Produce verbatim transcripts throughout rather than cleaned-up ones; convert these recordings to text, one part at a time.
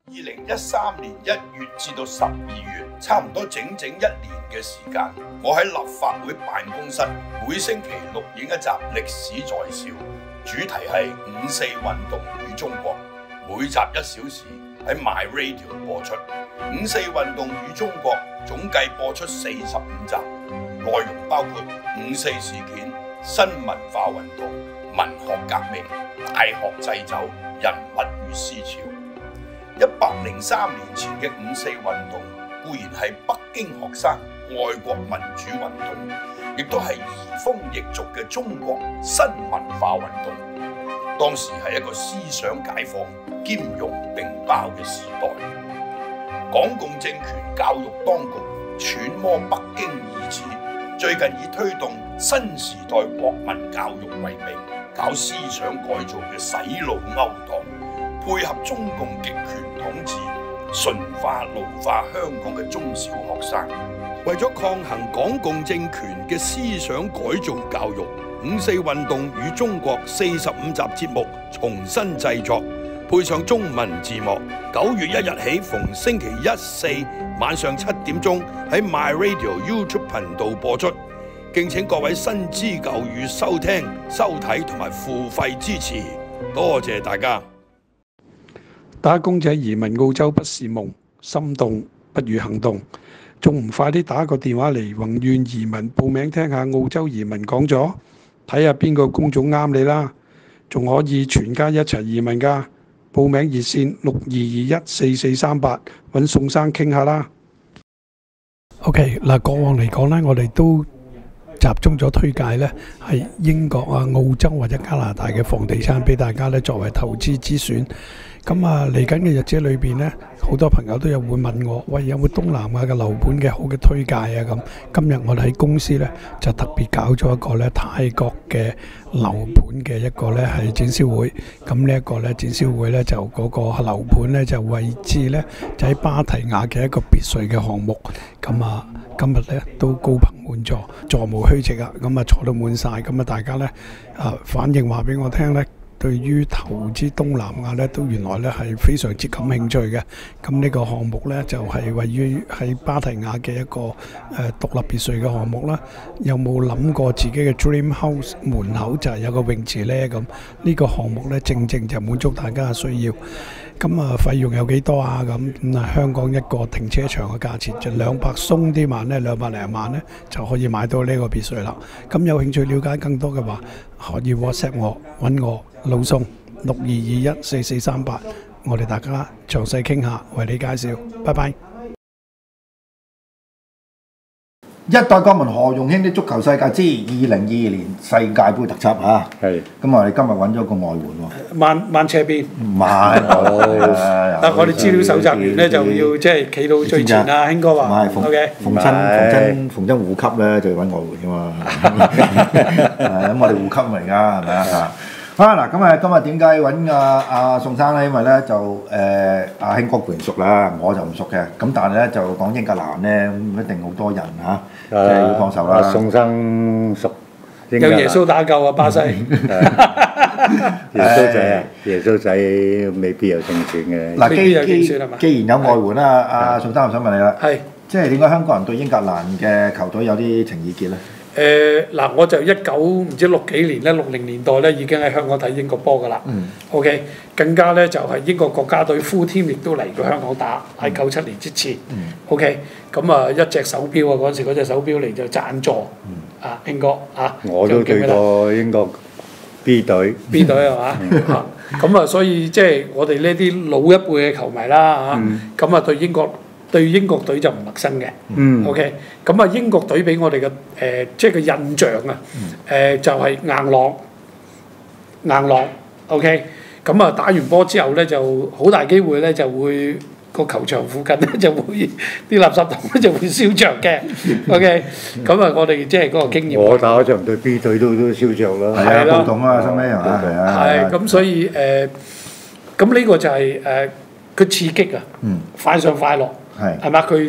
二零一三年一月至到十二月，差唔多整整一年嘅時間，我喺立法會辦公室每星期錄影一集歷史在笑，主題係五四運動與中國，每集一小時喺 My Radio 播出。五四運動與中國總計播出四十五集，內容包括五四事件、新文化運動、文學革命、大學祭酒、人物與思潮。一百零三年前嘅五四運動固然係北京學生愛國民主運動，亦都係移風易俗嘅中國新文化運動。當時係一個思想解放兼容並包嘅時代。港共政權教育當局揣摩北京意旨，最近以推動新時代國民教育為名，搞思想改造嘅洗腦勾當，配合中共極權統治，馴化奴化香港嘅中小學生。為咗抗衡港共政權嘅思想改造教育，五四運動與中國四十五集節目重新製作，配上中文字幕。九月一日起，逢星期一、四晚上七點鐘喺 My Radio YouTube 頻道播出。敬請各位新知舊語收聽、收睇同埋付費支持，多謝大家。 打工仔移民澳洲不是夢，心動不如行動，仲唔快啲打個電話嚟宏願移民報名聽下澳洲移民講座，睇下邊個工種啱你啦，仲可以全家一齊移民㗎。報名熱線六二二一四四三八，揾宋生傾下啦。OK， 嗱，過往嚟講呢，我哋都集中咗推介呢係英國啊、澳洲或者加拿大嘅房地產俾大家呢作為投資之選。咁啊，嚟緊嘅日子裏邊呢，好多朋友都有會問我，喂，有冇東南亞嘅樓盤嘅好嘅推介啊？咁今日我哋喺公司呢，就特別搞咗一個呢泰國嘅樓盤嘅一個呢係展銷會。咁呢一個呢展銷會呢，就嗰個樓盤呢，就位置呢，就喺芭提雅嘅一個別墅嘅項目。咁啊，今日呢，都高朋滿座，座無虛席啊！咁啊坐到滿晒。咁啊大家呢，啊反應話俾我聽呢，對於投資東南亞咧，都原來咧係非常之感興趣嘅。咁呢個項目咧就係位於喺芭提雅嘅一個誒獨立別墅嘅項目啦。有冇諗過自己嘅 dream house 門口就係有個泳池咧？咁呢個項目咧正正就滿足大家嘅需要。咁啊費用有幾多啊？咁咁啊香港一個停車場嘅價錢就兩百鬆啲萬咧，兩百零萬咧就可以買到呢個別墅啦。咁有興趣了解更多嘅話，可以 WhatsApp 我揾我老宋六二二一四四三八，我哋大家詳細傾下，為你介紹。拜拜。 一代國民何容興的足球世界之二零二二年世界盃特輯嚇，係咁我哋今日揾咗個外援喎， 萬萬斜邊， 唔係， 但我哋資料搜集完咧就要即係企到最前啊，興哥話， 唔係逢逢親逢親逢親護級咧就要揾外援噶嘛，咁我哋護級嚟㗎係咪啊？好啦，嗱咁啊，今日點解揾阿阿宋生咧？因為咧就誒阿興哥固然熟啦，我就唔熟嘅。咁但係咧就講英格蘭咧，咁一定好多人嚇，即係要幫手啦。 宋生熟， 有耶穌打救啊，巴西。 耶穌仔，耶穌仔未必有正選嘅。 嗱，既既既然有外援啦，阿宋生，我想問你啦，係即係點解香港人對英格蘭嘅球隊有啲情意結咧？ 誒嗱，我就一九唔知六幾年咧，六零年代咧已經喺香港睇英國波噶啦。嗯。OK，更加咧就係英國國家隊 full team 亦都嚟過香港打，喺九七年之前。嗯。OK，咁啊一隻手錶啊，嗰陣時嗰隻手錶嚟就贊助。嗯。啊，英國啊。我都對過英國 B 隊。 B 隊係嘛？嚇！咁啊，所以即係我哋呢啲老一輩嘅球迷啦嚇，咁啊對英國。對英國隊就唔陌生嘅、嗯、，OK， 咁啊英國隊俾我哋嘅誒，即係個印象啊，誒、呃、就係、是、硬朗，硬朗 ，OK， 咁啊打完波之後咧，就好大機會咧就會個球場附近咧就會啲垃圾桶咧就會燒着嘅 ，OK， 咁啊我哋即係嗰個經驗。 我打嗰場對 B 隊都都燒着啦， 係啊，暴動啊，收尾係嘛，係啊， 係咁所以誒，咁、呃、呢個就係誒佢刺激啊，嗯、快上快落。係，係嘛？佢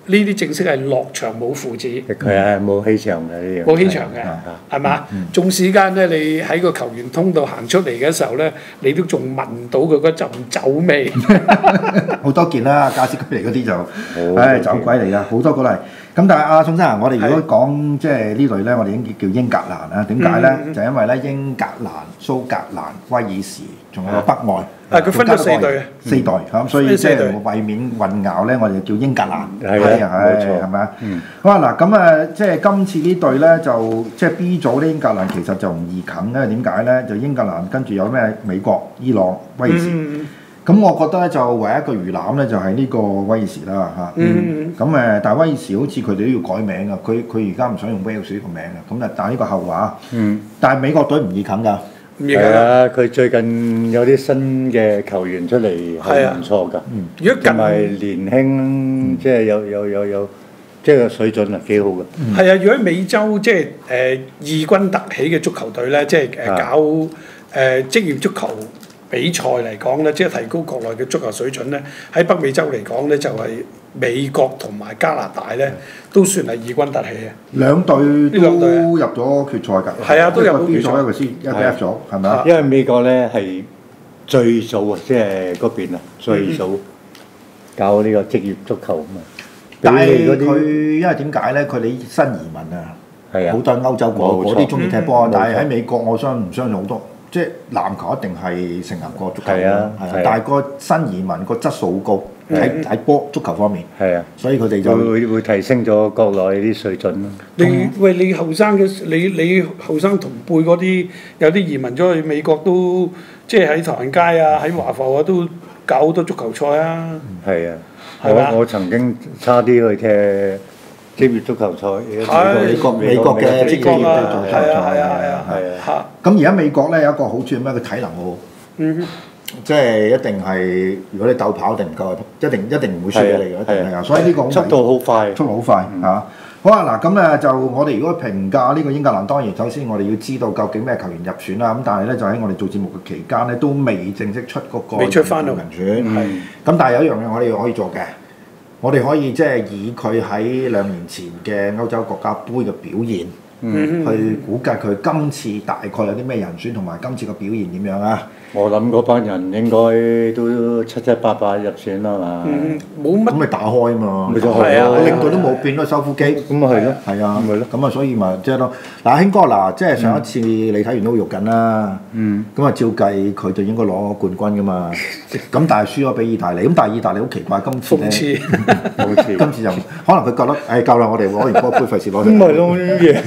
呢啲正式係落場冇父子， 佢係冇氣場嘅呢樣， 冇氣場嘅，係嘛？縱使間咧，你喺個球員通道行出嚟嘅時候咧，你都仲聞到佢嗰陣酒味。 好多件啦，加斯居尼嗰啲就，唉酒鬼嚟㗎，好多個都係。咁但係阿宋生啊，我哋如果講即係呢類咧，我哋已經叫英格蘭啦。點解咧？就因為咧英格蘭、蘇格蘭、威爾士，仲有個北愛。 啊！佢分咗四隊嘅， 四隊咁，所以即係為免混淆咧，我哋就叫英格蘭。 係啊，冇錯， 係咪啊？好啊嗱，咁啊，即係今次呢隊咧，就即係 B 組咧，英格蘭其實就唔易啃咧。點解咧？就英格蘭跟住有咩美國、伊朗、威爾士。咁我覺得咧，就唯一一個魚腩咧，就係呢個威爾士啦嚇。咁誒，但係威爾士好似佢哋都要改名啊。佢佢而家唔想用威爾士呢個名啊。咁啊，但係呢個後話。嗯。但係美國隊唔易啃㗎。 係啊，佢最近有啲新嘅球員出嚟係唔錯㗎。嗯。如果近埋年輕，即係有有有有，即係個水準係幾好嘅。 係啊，如果喺美洲即係誒異軍突起嘅足球隊咧，即係誒搞誒職業足球比賽嚟講咧，即係提高國內嘅足球水準咧，喺北美洲嚟講咧，就係美國同埋加拿大咧，都算係異軍突起嘅。 兩隊都入咗決賽㗎。 係啊，都入咗決賽。 一個 C， 一個 F 組，係咪啊？ 因為美國咧係最早啊，即係嗰邊啊，最早搞呢個職業足球啊嘛。 但係佢因為點解咧？佢哋新移民啊，係啊，好多歐洲國嗰啲中意踢波，但係喺美國，我相唔相信好多。即係籃球一定係盛行過足球啦，係啊，但係個新移民個質素好高，喺喺波足球方面，係啊，所以佢哋就會會提升咗國內啲水準咯。 你喂你後生嘅你你後生同輩嗰啲有啲移民咗去美國都即係喺唐人街啊，喺華埠啊都搞好多足球賽啊。 係啊，我我曾經差啲去踢職業足球賽， 美國美國嘅職業足球賽， 係啊係啊係啊係啊！ 咁而家美國咧有一個好處係咩？佢體能好，嗯，即係一定係如果你鬥跑定唔夠，一定一定唔會輸俾你嘅，一定係啊！所以呢個速度好快， 速度好快嚇。好啊嗱，咁咧就我哋如果評價呢個英格蘭，當然首先我哋要知道究竟咩球員入選啦。咁但係咧就喺我哋做節目嘅期間咧，都未正式出嗰個未出翻人選。係咁，但係有一樣嘢我哋可以做嘅。我哋可以即係以佢喺兩年前嘅歐洲國家杯嘅表現，嗯、去估計佢今次大概有啲咩人選，同埋今次嘅表現點樣啊？ 我諗嗰班人應該都七七八八入選啦嘛。 冇乜。 咁咪打開啊嘛。 咪就係啊！ 領隊都冇變咯，收腹機。 咁啊係咯。係啊。 咪咯？ 咁啊，所以咪即係咯。嗱，興哥嗱，即係上一次你睇完都肉緊啦。嗯。咁啊，照計佢就應該攞冠軍噶嘛。咁但係輸咗俾意大利。咁但係意大利好奇怪，今次咧。諷刺。諷刺。今次就可能佢覺得，誒夠啦，我哋攞完波杯費事攞。咁咪咯呢啲嘢。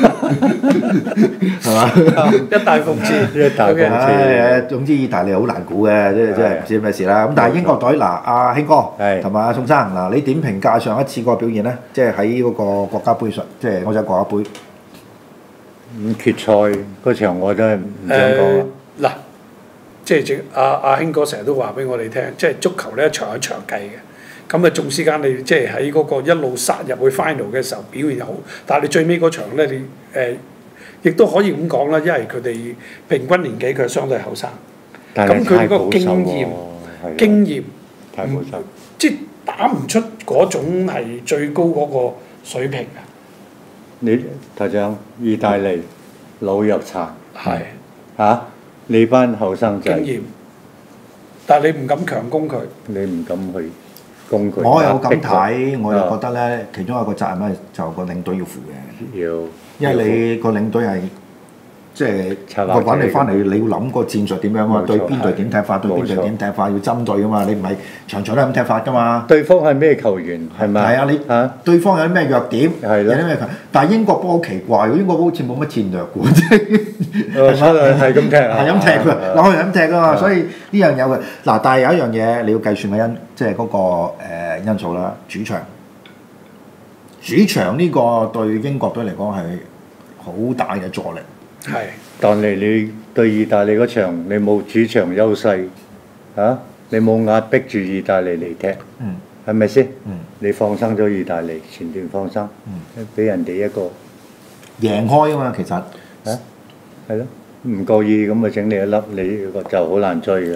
係嘛？ 一大諷刺。 一大諷刺。 總之意大利好難估嘅，即係即係唔知咩事啦。咁但係英國隊嗱，阿興哥同埋阿宋生嗱，你點評價上一次個表現咧？即係喺嗰個國家杯上，即係歐洲國家杯。 咁決賽嗰場我真係唔想講嗱，即係正阿阿興哥成日都話俾我哋聽，即係足球咧一場一場計嘅。咁啊，縱使間你即係喺嗰個一路殺入去 final 嘅時候表現又好，但係你最尾嗰場咧，你誒亦都可以咁講啦，因為佢哋平均年紀佢係相對後生。咁佢嗰個經驗，經驗，即係打唔出嗰種係最高嗰個水平啊！ 你台長，意大利老弱殘， 係嚇你班後生仔， 經驗，但係你唔敢強攻佢， 你唔敢去攻佢。 我有咁睇，我又覺得咧，其中一個責任咧就個領隊要負嘅，要，因為你個領隊係。即係我揾你翻嚟，你要諗個戰術點樣啊？對邊隊點踢法，對邊隊點踢法，要針對噶嘛？你唔係場場都係咁踢法噶嘛？ 對方係咩球員係咪？ 係啊，你啊，對方有啲咩弱點？係有啲咩強？但係英國波好奇怪喎，英國波好似冇乜戰略嘅，即係係咁踢， 係咁踢㗎，攞去咁踢㗎嘛。所以呢樣有嘅嗱，但係有一樣嘢你要計算嘅因，即係嗰個誒因素啦。主場，主場呢個對英國隊嚟講係好大嘅助力。 係， 但係你對意大利嗰場，你冇主場優勢，嚇、啊，你冇壓迫住意大利嚟踢，嗯，係咪先？嗯，你放生咗意大利前段放生，嗯，俾人哋一個贏開啊嘛，其實， 嚇，係咯，唔覺意咁啊整你一粒，你就好難追嘅。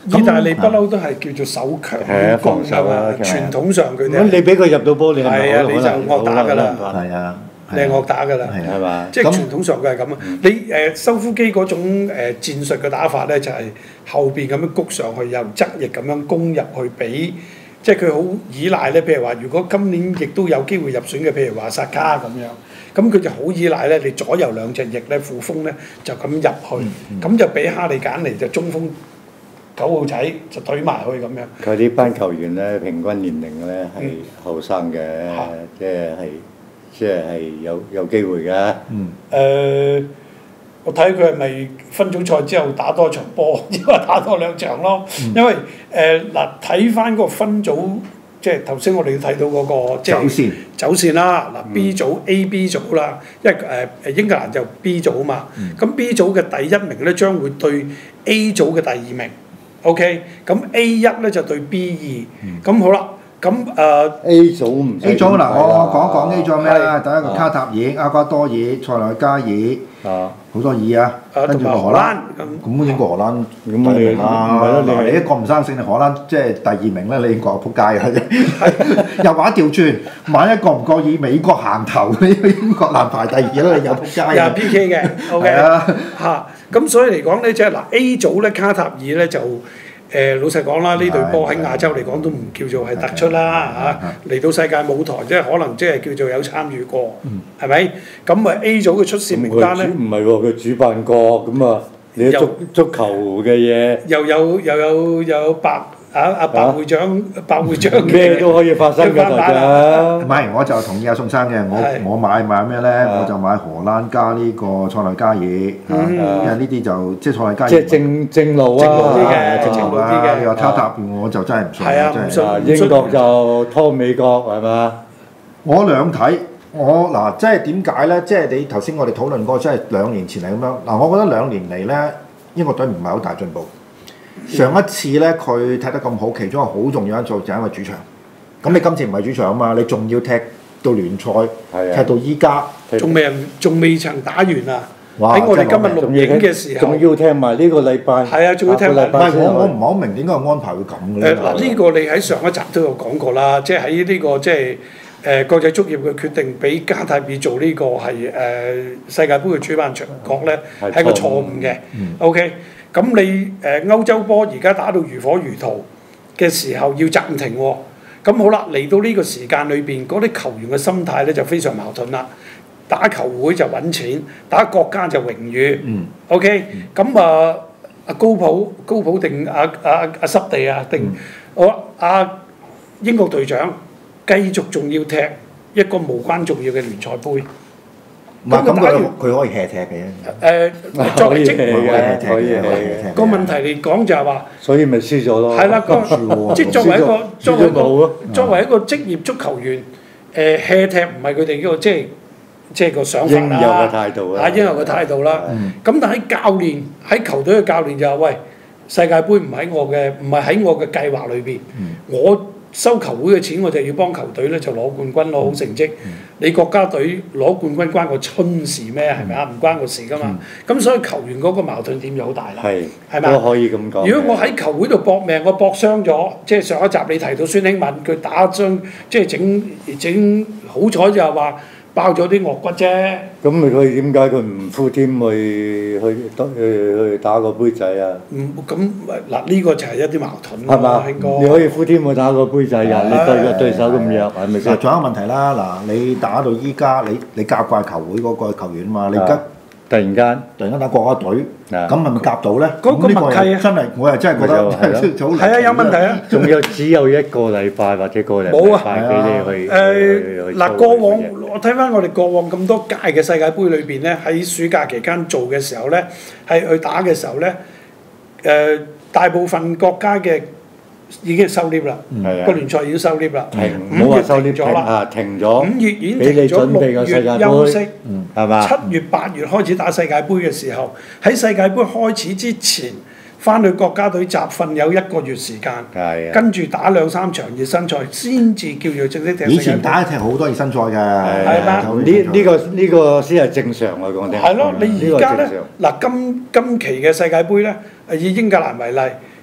意大利不嬲都係叫做守強於攻㗎嘛，傳統上佢哋。 咁你俾佢入到波，你係咪係啊，你就惡打㗎啦。 係啊。 你係惡打㗎啦， 係嘛？ 即係傳統上佢係咁啊！你誒修夫基嗰種誒戰術嘅打法咧，就係後邊咁樣谷上去，又側翼咁樣攻入去俾，即係佢好依賴咧。譬如話，如果今年亦都有機會入選嘅，譬如話薩卡咁樣，咁佢就好依賴咧，你左右兩隻翼咧，副鋒咧就咁入去，咁就俾哈利簡尼就中鋒九號仔就懟埋去咁樣。 佢呢班球員咧，平均年齡咧係後生嘅，即係係。即係有有機會嘅。 嗯。誒、呃，我睇佢係咪分組賽之後打多場波，因為打多兩場咯。嗯、因為誒嗱，睇翻嗰個分組，即係頭先我哋睇到嗰、那個即係走線走線啦。嗱 B 組、嗯、A、B 組啦，因為誒誒、呃、英格蘭就 B 組啊嘛。咁、嗯、B 組嘅第一名咧將會對 A 組嘅第二名。OK， 咁 A 一咧就對 B 二。咁、嗯、好啦。咁誒、呃、 A 組唔 A 組嗱，我講一講 A 組咩啦？第一個卡塔爾、厄瓜多爾、塞內加爾，啊，好多爾啊，跟住個荷蘭，咁英國荷蘭第一名啦。嗱，你一個唔生性，你荷蘭即係第二名咧，你英國撲街嘅。又話調轉，萬一個唔覺意美國行頭，你英國難排第二啦，你又撲街。 又 P K 嘅 ，OK 嚇。咁所以嚟講咧，即係嗱 A 組咧，卡塔爾咧就。誒、呃、老實講啦，呢隊波喺亞洲嚟講都唔叫做係突出啦嚇，嚟到世界舞台即係可能即係叫做有參與過，係咪、嗯？咁啊 A 組嘅出線名單咧， 唔係喎，佢主辦國咁啊，你足足球嘅嘢又有又有又有白啊啊白會長、啊、白會長咩都可以發生㗎，台長。 唔係，我就同意阿宋生嘅，我我買買咩咧？我就買荷蘭加呢個塞內加爾，因為呢啲就即係塞內加爾。 即係正正路啊！ 正路啲嘅，正路啲嘅。 你話卡塔爾我就真係唔信。 係啊，唔信。 英國就拖美國係嘛？ 我兩睇，我嗱即係點解咧？即係你頭先我哋討論過，即係兩年前係咁樣。嗱，我覺得兩年嚟咧，英國隊唔係好大進步。上一次咧，佢踢得咁好，其中一個好重要因素就係因為主場。咁你今次唔係主場啊嘛，你仲要踢到聯賽，踢到依家， 仲未仲未曾打完啊！喺我哋今日錄影嘅時候， 仲要踢埋呢個禮拜。 係啊，仲要踢埋。 唔係我我唔係好明點解個安排會咁嘅咧？ 誒嗱，呢個你喺上一集都有講過啦，即係喺呢個即係誒國際足協嘅決定，俾加泰爾做呢個係誒世界盃嘅主辦場國咧，係個錯誤嘅。OK。咁你誒歐洲波而家打到如火如荼嘅時候要暫停喎，咁好啦，嚟到呢個時間裏邊，嗰啲球員嘅心態咧就非常矛盾啦。打球會就揾錢，打國家就榮譽。嗯、OK，咁啊阿高普高普定阿阿阿濕地啊定我阿英國隊長繼續仲要踢一個無關重要嘅聯賽杯。 唔係咁佢佢可以 hea 踢嘅。 誒，作為職業可以嘅。 個問題嚟講就係話， 所以咪輸咗咯。 係啦，個即係作為一個作為一個作為一個職業足球員，誒 hea 踢唔係佢哋嗰個即係即係個想法啦。 應有嘅態度啦。 啊，應有嘅態度啦。咁但係教練喺球隊嘅教練就話：喂，世界盃唔喺我嘅唔係喺我嘅計劃裏邊，我收球會嘅錢，我就要幫球隊咧就攞冠軍攞好成績。嗯、你國家隊攞冠軍關個春事咩？係咪啊？唔關個事噶嘛。咁、嗯、所以球員嗰個矛盾點就好大啦。係係咪？都可以咁講。 如果我喺球會度搏命，我搏傷咗，即係上一集你提到孫興慜，佢打傷，即係整整好彩就係話爆咗啲顎骨啫。 咁佢點解佢唔呼添去去去去打個杯仔啊？ 唔咁嗱，呢個就係一啲矛盾係嘛？興哥，你可以呼添去打個杯仔啊！你對個對手咁弱係咪先？ 嗱，仲有一個問題啦，嗱，你打到依家，你你教慣球會嗰個球員啊嘛，你而家突然間突然間打國家隊，咁係咪夾到咧？ 嗰個默契啊！ 真係我又真係覺得係啊，有問題啊！ 仲有只有一個禮拜或者個禮拜俾你去誒嗱，過往我睇翻我哋過往咁多屆嘅世界盃裏邊咧，喺暑假期間做嘅時候咧，係去打嘅時候咧，誒大部分國家嘅已經收 lift 啦，個聯賽已經收 lift 啦，五月停咗啦， 停咗， 五月已經停咗，六月休息， 係嘛？ 七月八月開始打世界盃嘅時候，喺世界盃開始之前，翻去國家隊集訓有一個月時間，跟住打兩三場熱身賽，先至叫做正式踢世界盃。 以前打踢好多熱身賽㗎， 係啦， 呢呢個呢個先係正常我講聽。 係咯，你而家咧嗱今今期嘅世界盃咧，以英格蘭為例。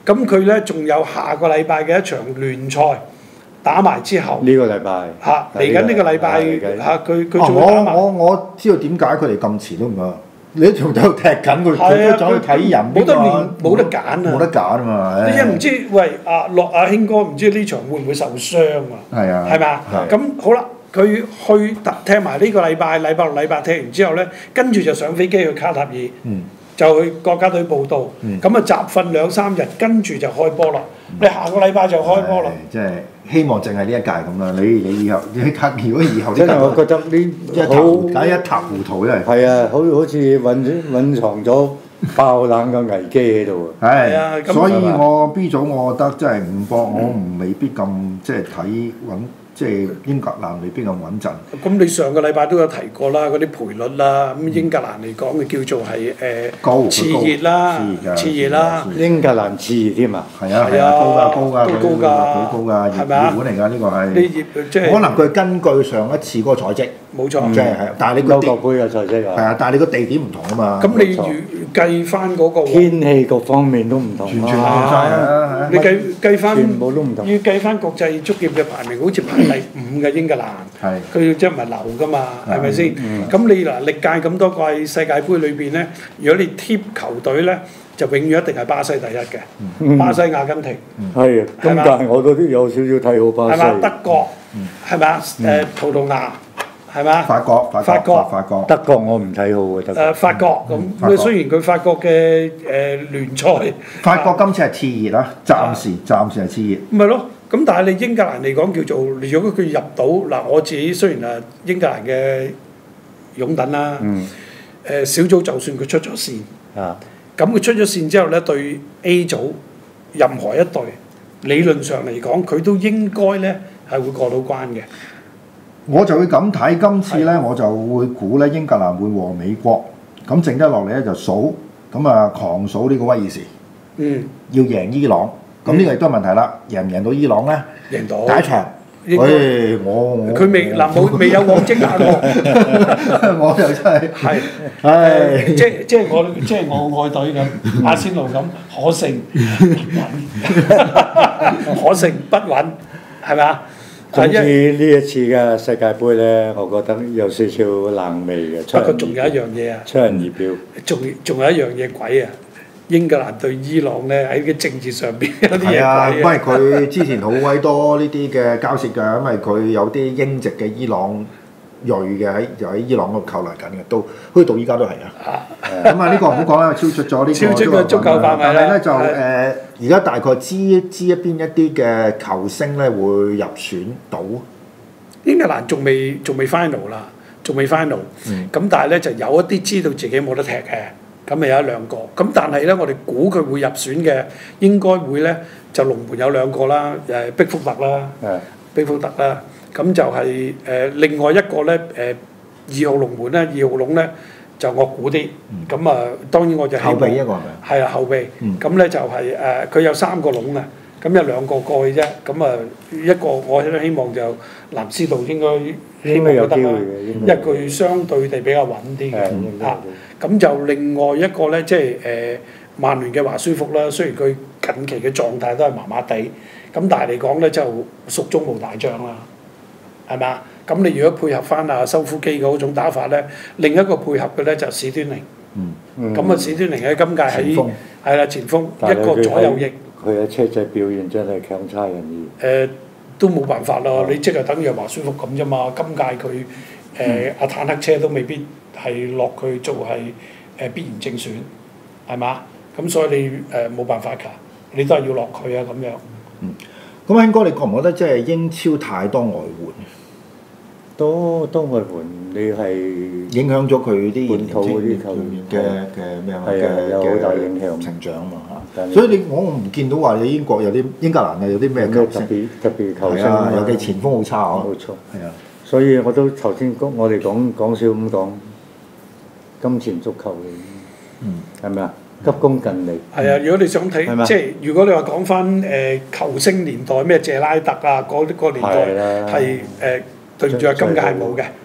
咁佢咧仲有下個禮拜嘅一場聯賽打埋之後， 呢個禮拜嚇嚟緊呢個禮拜嚇佢佢仲會打埋。 我我知道點解佢哋咁遲都唔得。你仲喺度踢緊佢，佢都走去睇人， 冇得練，冇得揀啊！ 冇得揀啊嘛！ 你一唔知，喂阿樂阿興哥，唔知呢場會唔會受傷啊？ 係啊， 係咪啊？咁好啦，佢去踢埋呢個禮拜，禮拜六、禮拜踢完之後咧，跟住就上飛機去卡塔爾， 嗯、 就去國家隊報到，咁啊集訓兩三日，跟住就開波啦。嗯、你下個禮拜就開波啦。 即係希望淨係呢一屆咁啦。你你以後你睇，如果以後真係我覺得呢一頭梗係一塌糊塗真係。 係啊，好好似隱隱藏咗爆冷嘅危機喺度啊！ 係啊，所以我 B 組我覺得真係唔博，我唔未必咁即係睇穩。即係英格蘭未必咁穩陣。 咁你上個禮拜都有提過啦，嗰啲賠率啦，咁英格蘭嚟講嘅叫做係誒熾熱啦，熾熱啦。 英格蘭熾熱添啊！ 係啊係啊，高㗎高㗎， 都高㗎， 好高㗎，熱熱門嚟㗎呢個係。 呢熱即係可能佢根據上一次嗰個賽績。 冇錯。 即係係，但係你個歐國杯嘅賽績啊。 係啊，但係你個地點唔同啊嘛。 咁你預計翻嗰個天氣各方面都唔同。 完全唔同晒啊！ 你計計翻， 全部都唔同。 要計翻國際足協嘅排名，好似排第五嘅英格蘭。係。佢即係唔係流㗎嘛？係咪先？咁你嗱歷屆咁多屆世界盃裏邊咧，如果你貼球隊咧，就永遠一定係巴西第一嘅。巴西、阿根廷。 係啊。咁但係我都有少少睇好巴西。 係嘛？德國係咪啊？誒葡萄牙。係嘛？ 法國， 法國， 法國， 德國我唔睇好嘅德國。 誒法國咁，雖然佢法國嘅誒聯賽， 法國今次係熾熱啦，暫時暫時係熾熱。 咪咯，咁但係你英格蘭嚟講叫做，如果佢入到嗱，我自己雖然誒英格蘭嘅擁躉啦，誒小組就算佢出咗線，咁佢出咗線之後咧，對 A 組任何一隊理論上嚟講，佢都應該咧係會過到關嘅。 我就會咁睇，今次咧我就會估咧英格蘭會和美國，咁剩低落嚟咧就數，咁啊狂數呢個威爾士， 嗯， 要贏伊朗，咁呢個亦都係問題啦，贏唔贏到伊朗咧？ 贏到。 第一場，喂，我我佢未嗱冇未有往績壓我， 我就真係係， 唉， 即即係我即係我愛隊咁，阿仙奴咁可勝不穩，可勝不穩，係咪啊？ 總之呢一次嘅世界盃咧，我覺得有少少冷味嘅。 不過仲有一樣嘢啊， 出人意表。 仲仲有一樣嘢鬼啊！英格蘭對伊朗咧喺個政治上邊有啲嘢鬼啊！ 因為佢之前好鬼多呢啲嘅交涉㗎，因為佢有啲英籍嘅伊朗裔嘅喺就喺伊朗嗰度扣留緊嘅，到好似到依家都係啊。咁啊呢個唔好講啦，超出咗呢個超出嘅足夠範圍啦。 但係咧就誒，而家大概知知一邊一啲嘅球星咧會入選到。 英格蘭仲未仲未 final 啦，仲未 final。咁但係咧就有一啲知道自己冇得踢嘅，咁咪有一兩個。咁但係咧我哋估佢會入選嘅，應該會咧就龍門有兩個啦，誒碧福特啦，碧福特啦。咁就係、是、誒、呃、另外一個咧誒二號龍門咧，二號龍咧就我估啲，咁啊、嗯、當然我就希望後備一個係咪？ 係啊後備，咁咧、嗯、就係誒佢有三個龍啊，咁有兩個過去啫，咁啊一個我希望就藍斯道應該希望都得啦，因為佢相對地比較穩啲嘅嚇，咁就另外一個咧即係誒曼聯嘅華舒服啦，雖然佢近期嘅狀態都係麻麻地，咁但係嚟講咧就蜀中無大將啦。係嘛？咁你如果配合翻啊修夫基嗰種打法咧，另一個配合嘅咧就史端寧。嗯。咁啊，史端寧喺今屆喺係啦前鋒一個左右翼。 佢喺車仔表現真係強差人意。 誒，都冇辦法咯！你即係等於華舒服咁啫嘛。今屆佢誒阿坦克車都未必係落佢做係誒必然正選，係嘛？咁所以你誒冇辦法㗎，你都係要落佢啊咁樣。 嗯。咁興哥，你覺唔覺得即係英超太多外援？ 多多外援，你係影響咗佢啲本土嗰啲球員嘅嘅咩啊？ 係啊，有好大影響成長嘛嚇。所以你我唔見到話你英國有啲英格蘭嘅有啲咩特別特別球星啊，尤其前鋒好差啊。 冇錯。 係啊。 所以我都頭先講，我哋講講笑咁講，金錢足球嘅，嗯，係咪啊？急功近利。 係啊！如果你想睇，即係如果你話講翻誒球星年代咩謝拉特啊嗰啲個年代係誒對住啊今屆係冇嘅，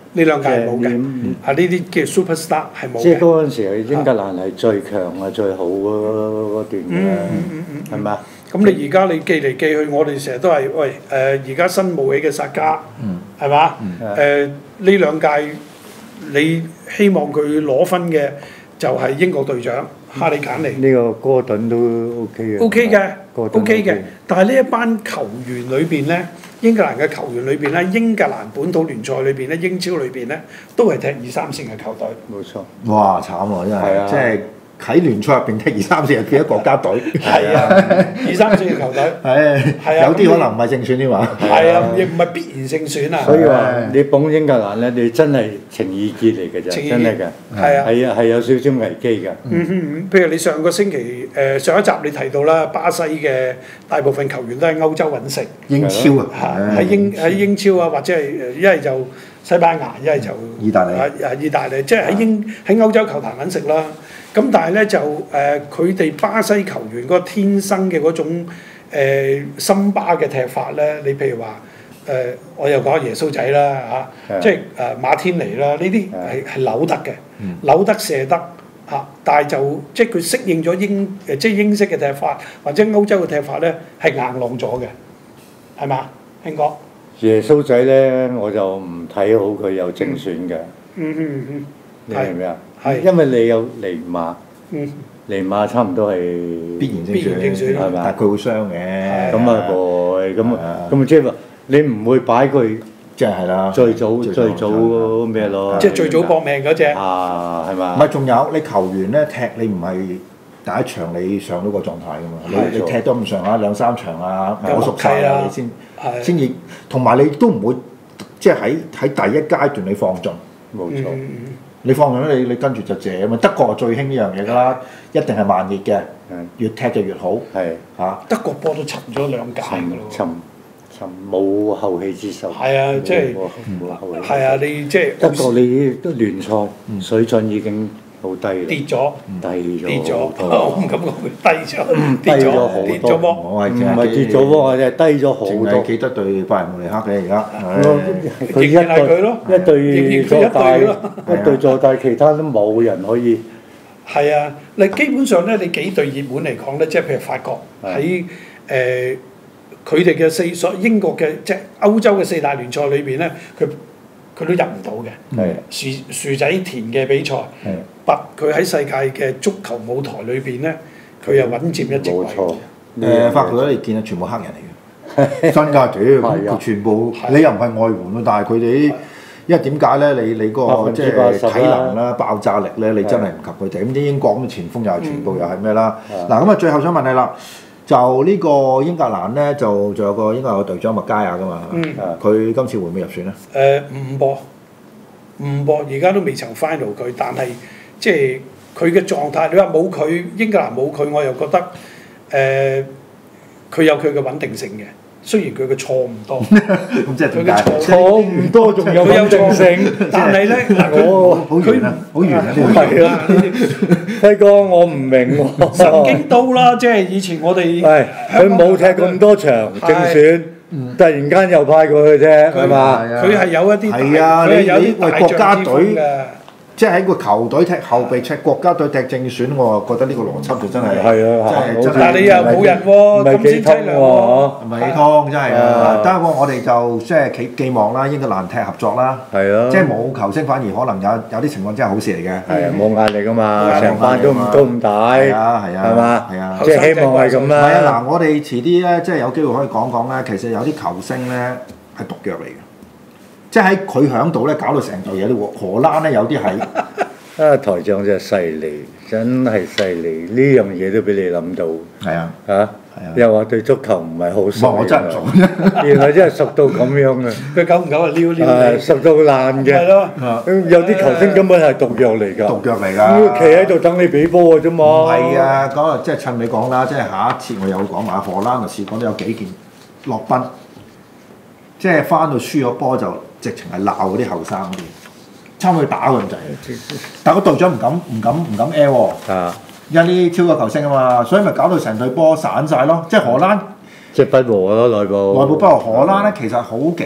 呢兩屆係冇嘅， 嗯啊呢啲叫 superstar 係冇即係嘅。 嗰陣時，英格蘭係最強啊、最好嗰段嗯嗯嘅， 嗯嗯係咪啊？ 咁你而家你記嚟記去，我哋成日都係喂誒，而家新冒起嘅薩加，係嘛？誒呢兩屆你希望佢攞分嘅就係英國隊長哈利簡尼呢個哥頓都 OK 嘅 ，OK 嘅哥頓 ，OK 嘅。但係呢一班球員裏邊咧，英格蘭嘅球員裏邊咧，英格蘭本土聯賽裏邊咧，英超裏邊咧，都係踢二三線嘅球隊。 冇錯。 哇！慘喎，真係， 係啊即係喺聯賽入邊踢二三四，又變咗國家隊。 係啊，二三線嘅球隊。 係， 係啊有啲可能唔係正選添嘛。 係啊，亦唔係必然勝選啊。 所以話你捧英格蘭咧，你真係情意結嚟嘅啫， 情意結真係㗎。 係啊係啊，係有少少危機㗎。 嗯哼嗯，譬如你上個星期誒、呃、上一集你提到啦，巴西嘅大部分球員都喺歐洲揾食， 英超嚇啊， 喺英喺英超啊，或者係誒一係就西班牙，一係就意大利啊啊意大利，即係喺英喺歐洲球壇揾食啦。咁但係咧就誒佢哋巴西球員嗰個天生嘅嗰種誒森巴嘅踢法咧，你譬如話誒、呃、我又講耶穌仔啦嚇， 係即係誒、呃、馬天尼啦，呢啲係係扭得嘅，扭得射得。嚇！但係就即係佢適應咗英誒即係英式嘅踢法，或者歐洲嘅踢法咧係硬朗咗嘅，係嘛，興哥？ 耶穌仔咧，我就唔睇好佢有正選嘅， 嗯嗯嗯， 你明唔明啊？ 係因為你有尼馬， 嗯尼馬差唔多係必然正必然正選選， 係嘛但係佢會傷嘅。 咁啊會，咁係啊咁啊即係話你唔會擺佢即係係啦。 最早最早咩咯？ 即係最早搏命嗰只。 啊，係嘛？ 唔係，仲有你球員咧踢，你唔係第一場你上到個狀態噶嘛？你係你踢多咁上下兩三場啊， 有我熟晒默契啊啊，你先係先至，同埋你都唔會即係喺喺第一階段你放盡， 冇錯。 嗯你放盡咧，你你跟住就借啊嘛。德國係最興呢樣嘢㗎啦，一定係慢熱嘅， 嗯越踢就越好係嚇。 德國波都沉咗兩屆沉㗎咯沉沉冇後起之秀。 係啊即係冇冇後起。 係啊，你即係德國你都聯賽水準已經好低啦， 跌咗低咗跌咗， 好多我唔敢講佢低咗，跌低咗咗好跌咗波。 我係淨唔係跌咗喎，我係低咗好淨係多。 記得對拜仁慕尼黑嘅而家。 佢一仍然係佢咯隊一隊仍然佢一隊坐大， 咯一隊坐大，其他都冇人可以。 係啊，你基本上咧，你幾隊熱門嚟講咧，即係譬如法國係喺誒佢哋嘅四所英國嘅即係歐洲嘅四大聯賽裏邊咧，佢佢都入唔到嘅。 係薯薯仔田嘅比賽， 係不佢喺世界嘅足球舞台裏邊咧，佢又穩佔一席位。 冇錯。 誒法國咧，你見到全部黑人嚟嘅，真㗎，屌咁係啊佢全部係你又唔係外援喎，但係佢哋啲，因為點解咧？你你百個即分之八十係體能啦、爆炸力咧，你真係唔及佢哋。咁啲英國咁嘅前鋒又係全部又係咩啦？嗱咁啊，最後想問你啦，就呢個英格蘭咧，就仲有個英格蘭嘅隊長麥加亞㗎嘛？ 嗯佢今次會唔會入選咧？ 誒唔播唔播，而家都未曾 final 佢，但係即係佢嘅狀態，你話冇佢英格蘭冇佢，我又覺得誒佢、有佢嘅穩定性嘅。雖然佢嘅錯誤多， 咁即係點解？ 佢嘅錯錯唔多，仲有佢有穩定錯性。 但係咧嗱我好遠啊，好遠啊！呢個係啊，輝哥，我唔明喎。 神經刀啦，即係以前我哋係佢冇踢咁多場正選，突然間又派過去啫，係嘛？ 佢係有一啲大係啊佢係有你你啲大為國家將之風隊嘅。 即係喺個球隊踢後備，踢國家隊踢正選，我覺得呢個邏輯就真係係啊真係真係但係你又冇人喎， 唔係咁先幾通凄涼喎。 喎。 唔係湯真係啊！ 啊得過我哋就即係寄寄望啦，英格蘭踢合作啦， 係啊， 即係冇球星反而可能有有啲情況真係好事嚟嘅。 係啊，冇壓力噶嘛， 係成班都唔都咁大， 係啊係啊係嘛？ 係啊即係希望係咁唔係啦。 啊！嗱，我哋遲啲咧，即係有機會可以講講咧，其實有啲球星咧係毒藥嚟嘅，即係喺佢響度咧搞到成隊嘢都喎。荷蘭咧有啲係。 啊，台長真係犀利，真係犀利，呢樣嘢都俾你諗到係啊， 嚇。 係啊又話對足球唔係好唔熟， 係我真係唔熟。 原來真係熟到咁樣嘅， 佢久唔久啊撩撩你， 係熟到爛係嘅。 咯。 有啲球星根本係毒藥嚟㗎， 毒藥嚟咁㗎。 企喺度等你俾波嘅啫嘛。 唔係啊，嗰個即係趁你講啦，即係下一次我有講話荷蘭就試講都有幾件落賓，即係翻到輸咗波就直情係鬧嗰啲後生啲，差唔多去打佢咁滯。但係個隊長唔敢唔敢唔敢 air 喎， 啊， 因為呢啲超級球星啊嘛，所以咪搞到成隊波散晒咯。即係荷蘭即係不和咯內部。 內部不過荷蘭咧，其實好幾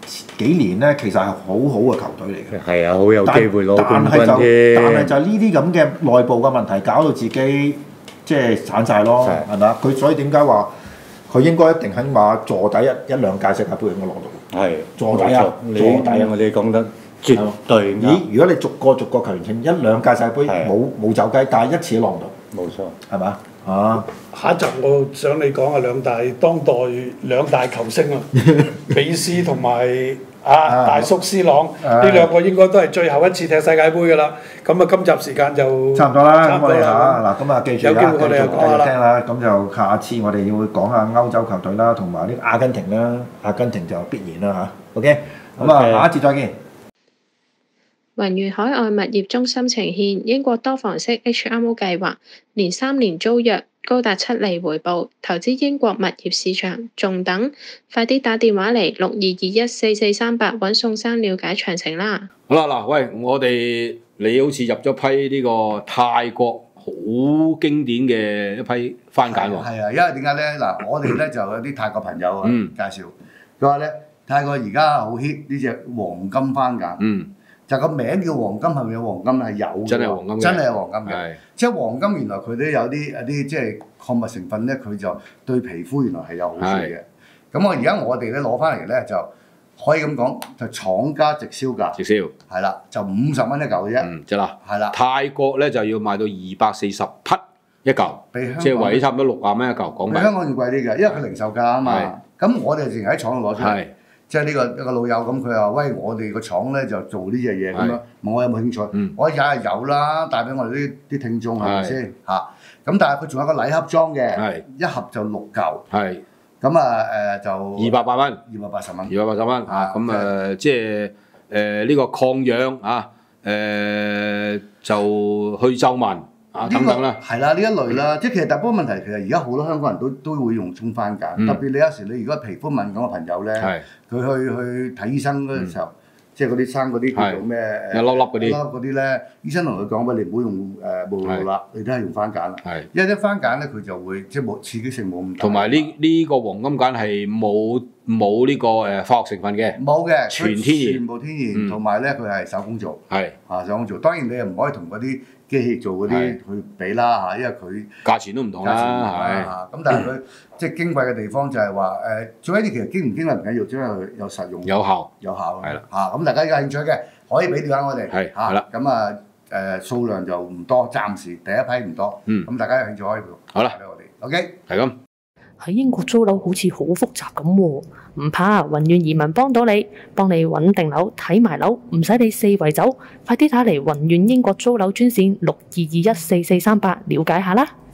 幾年咧，其實係好好嘅球隊嚟嘅。 係啊，好有機會攞冠但係就軍但係添。 就係呢啲咁嘅內部嘅問題，搞到自己即係散晒咯， 係係咪啊？佢所以點解話佢應該一定起碼坐底一一兩屆世界盃應該攞到？ 係坐底啊冇錯你坐底啊我哋講得絕對啱， 咦？如果你逐個逐個球員稱一兩屆世界盃係冇冇走雞，但係一次都攞唔到， 冇錯。 係咪啊？啊！ 下一集我想你講下兩大當代兩大球星啊，美斯同埋啊大叔 C 朗啊呢兩個應該都係最後一次踢世界盃㗎啦。咁啊，今集時間就差唔多啦，咁我哋差唔多啦。 嚇嗱，咁啊記住啦， 有機會我哋又繼續講下啦繼續聽啦。咁就下次我哋要講下歐洲球隊啦，同埋呢個阿根廷啦，阿根廷就必然啦嚇。OK，咁啊 OK 下一節再見。 宏遠海外物業中心呈現英國多房式 H M O 計劃，年三年租約高達七厘回報，投資英國物業市場，仲等？快啲打電話嚟六二二一四四三八揾宋生了解詳情啦！ 好啦，嗱，喂，我哋你好似入咗批呢個泰國好經典嘅一批番梘喎。 係啊，因為點解咧？嗱，我哋咧就有啲泰國朋友啊嗯介紹，佢話咧泰國而家好 hit 呢只黃金番梘， 嗯， 就個名叫黃金，係咪有黃金係有嘅喎？ 真係黃金嘅真係有黃金嘅。 係即係黃金原來佢都有啲有啲即係礦物成分咧，佢就對皮膚原來係有好處嘅。咁我而家我哋咧攞翻嚟咧就可以咁講，就廠家直銷價， 直銷， 係啦，就五十蚊一嚿嘅啫， 嗯，即係啦。 係啦， 泰國咧就要賣到二百四十匹一嚿， 比香港即係為差唔多六啊蚊一嚿港幣。 比香港要貴啲嘅，因為佢零售價啊嘛。咁我哋淨係喺廠度攞出嚟。 係， 即係呢個一個老友咁，佢話：喂，我哋個廠咧就做呢隻嘢咁樣，問我有冇興趣？ 嗯我梗係有啦，帶俾我哋啲啲聽眾係咪先嚇？咁但係佢仲有個禮盒裝嘅係， 一盒就六嚿， 係咁啊誒就二百八蚊， 二百八十蚊。 二百八十蚊啊！咁誒，即係誒呢個抗氧啊，誒就去皺紋啊等等啦。 係啦，呢一類啦，即係其實但不過問題，其實而家好多香港人都都會用葱番梘， 嗯特別你有時你如果皮膚敏感嘅朋友咧， 係佢去去睇醫生嗰陣時候，即係嗰啲生嗰啲叫做咩誒一粒粒嗰啲一粒嗰啲咧，醫生同佢講：喂，你唔好用誒沐浴露啦，你都係用番梘啦。 係。 因為啲番梘咧，佢就會即係冇刺激性冇咁大。 同埋呢呢個黃金鹼係冇冇呢個誒化學成分嘅， 冇嘅， 全天然全部天然， 嗯同埋咧佢係手工做係啊，手工做。當然你又唔可以同嗰啲機器做嗰啲係去比啦嚇，因為佢價錢都唔同價錢唔同啦，係啦嚇。咁但係佢即係矜貴嘅地方就係話誒，最緊要其實經唔經濟唔緊要，只係佢有實用有效有效係啦嚇。咁大家有興趣嘅可以俾電話我哋係嚇係啦。 咁啊誒數量就唔多，暫時第一批唔多。 嗯咁大家有興趣可以好啦俾我哋。OK。 係咁。 喺英國租樓好似好複雜咁喎，唔怕，宏遠移民幫到你，幫你揾定樓、睇埋樓，唔使你四圍走，快啲打嚟宏遠英國租樓專線六二二一四四三八了解下啦。